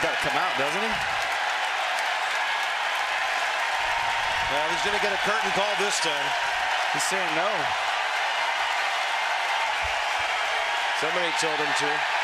got to come out, doesn't he? Well, he's going to get a curtain call this time. He's saying no. Somebody told him to.